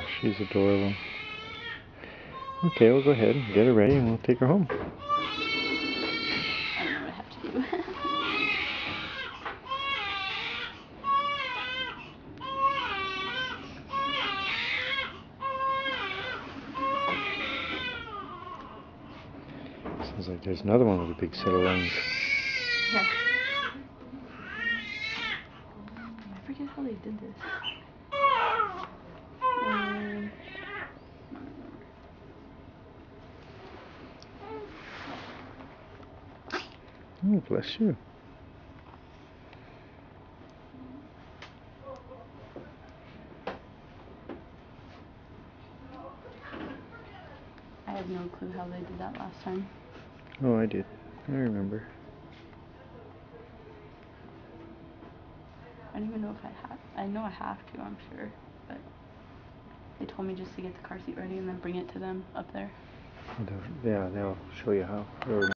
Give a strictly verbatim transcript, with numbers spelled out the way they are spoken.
She's adorable. Okay, we'll go ahead and get her ready and we'll take her home. I don't know what I have to do. Sounds like there's another one with a big set of lungs. Yeah. I forget how they did this. Um, Oh, bless you. I have no clue how they did that last time. Oh, I did. I remember. I don't even know if I have. I know I have to, I'm sure. But they told me just to get the car seat ready and then bring it to them up there. They'll, yeah, they'll show you how. Or